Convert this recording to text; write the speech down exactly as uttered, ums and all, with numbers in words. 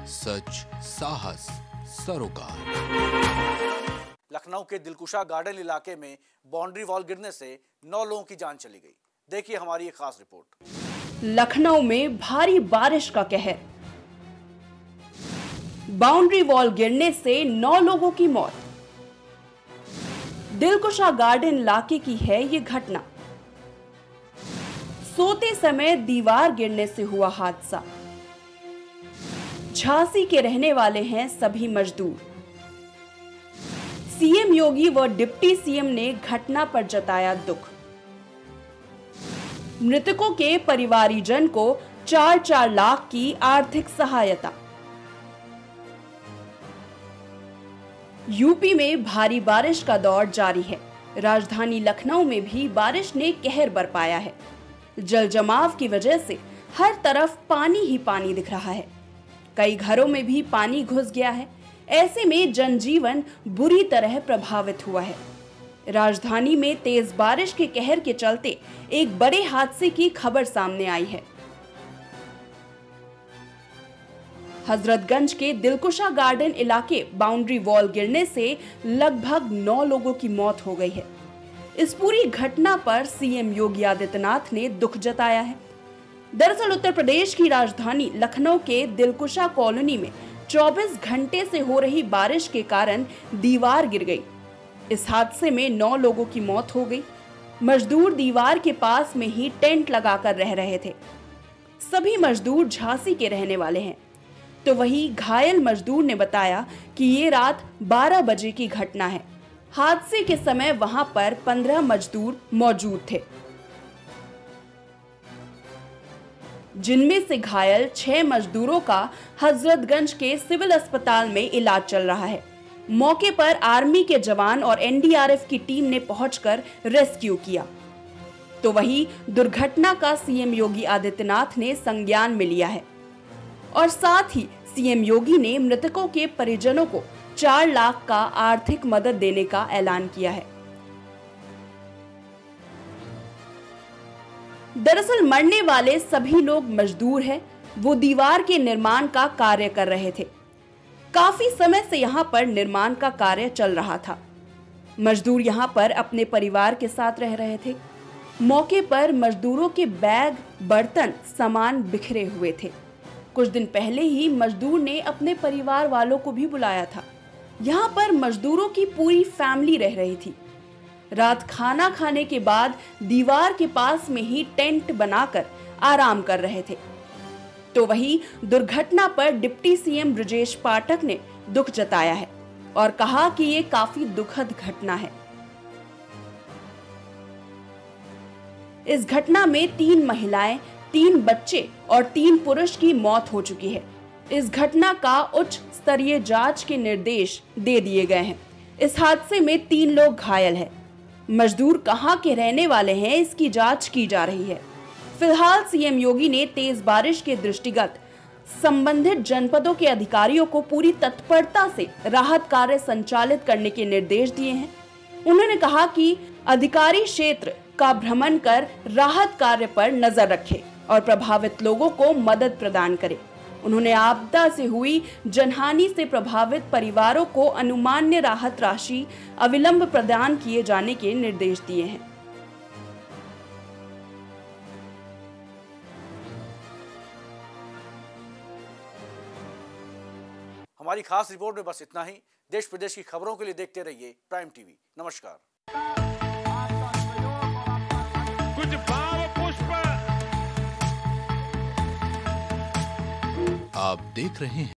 सच, साहस, सरोकार। लखनऊ के दिलकुशा गार्डन इलाके में बाउंड्री वॉल गिरने से नौ लोगों की जान चली गई। देखिए हमारी एक खास रिपोर्ट। लखनऊ में भारी बारिश का कहर, बाउंड्री वॉल गिरने से नौ लोगों की मौत। दिलकुशा गार्डन इलाके की है ये घटना। सोते समय दीवार गिरने से हुआ हादसा। झांसी के रहने वाले हैं सभी मजदूर। सीएम योगी व डिप्टी सीएम ने घटना पर जताया दुख। मृतकों के परिवारीजन को चार चार लाख की आर्थिक सहायता। यूपी में भारी बारिश का दौर जारी है। राजधानी लखनऊ में भी बारिश ने कहर बरपाया है। जल जमाव की वजह से हर तरफ पानी ही पानी दिख रहा है। कई घरों में भी पानी घुस गया है। ऐसे में जनजीवन बुरी तरह प्रभावित हुआ है। राजधानी में तेज बारिश के कहर के चलते एक बड़े हादसे की खबर सामने आई है। हजरतगंज के दिलकुशा गार्डन इलाके बाउंड्री वॉल गिरने से लगभग नौ लोगों की मौत हो गई है। इस पूरी घटना पर सीएम योगी आदित्यनाथ ने दुख जताया है। दरअसल उत्तर प्रदेश की राजधानी लखनऊ के दिलकुशा कॉलोनी में चौबीस घंटे से हो रही बारिश के कारण दीवार गिर गई। इस हादसे में नौ लोगों की मौत हो गई। मजदूर दीवार के पास में ही टेंट लगाकर रह रहे थे। सभी मजदूर झांसी के रहने वाले हैं। तो वहीं घायल मजदूर ने बताया कि ये रात बारह बजे की घटना है। हादसे के समय वहां पर पंद्रह मजदूर मौजूद थे, जिनमें से घायल छह मजदूरों का हजरतगंज के सिविल अस्पताल में इलाज चल रहा है। मौके पर आर्मी के जवान और एनडीआरएफ की टीम ने पहुंचकर रेस्क्यू किया। तो वहीं दुर्घटना का सीएम योगी आदित्यनाथ ने संज्ञान में लिया है और साथ ही सीएम योगी ने मृतकों के परिजनों को चार लाख का आर्थिक मदद देने का ऐलान किया है। दरअसल मरने वाले सभी लोग मजदूर हैं। वो दीवार के निर्माण का कार्य कर रहे थे। काफी समय से यहाँ पर निर्माण का कार्य चल रहा था। मजदूर यहाँ पर अपने परिवार के साथ रह रहे थे। मौके पर मजदूरों के बैग, बर्तन, सामान बिखरे हुए थे। कुछ दिन पहले ही मजदूर ने अपने परिवार वालों को भी बुलाया था। यहाँ पर मजदूरों की पूरी फैमिली रह रही थी। रात खाना खाने के बाद दीवार के पास में ही टेंट बनाकर आराम कर रहे थे। तो वहीं दुर्घटना पर डिप्टी सीएम ब्रजेश पाठक ने दुख जताया है और कहा कि ये काफी दुखद घटना है। इस घटना में तीन महिलाएं, तीन बच्चे और तीन पुरुष की मौत हो चुकी है। इस घटना का उच्च स्तरीय जांच के निर्देश दे दिए गए हैं। इस हादसे में तीन लोग घायल हैं। मजदूर कहां के रहने वाले हैं, इसकी जांच की जा रही है। फिलहाल सीएम योगी ने तेज बारिश के दृष्टिगत संबंधित जनपदों के अधिकारियों को पूरी तत्परता से राहत कार्य संचालित करने के निर्देश दिए हैं। उन्होंने कहा कि अधिकारी क्षेत्र का भ्रमण कर राहत कार्य पर नजर रखें और प्रभावित लोगों को मदद प्रदान करें। उन्होंने आपदा से हुई जनहानि से प्रभावित परिवारों को अनुमान्य राहत राशि अविलंब प्रदान किए जाने के निर्देश दिए हैं। हमारी खास रिपोर्ट में बस इतना ही। देश प्रदेश की खबरों के लिए देखते रहिए प्राइम टीवी। नमस्कार। कुछ भाव पुष्प। आप देख रहे हैं